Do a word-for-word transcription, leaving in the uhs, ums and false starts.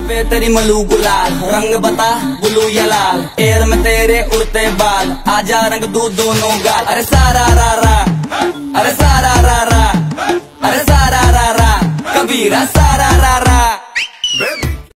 पे तेरी मलू गुलाल, रंग बता ब्लू या लाल, एयर में तेरे उड़ते बाल, आजा रंग दू दोनों गाल। अरे सारा रा रा, अरे सारा रा रा, अरे सारा रा रा, कबीरा सारा रा रा।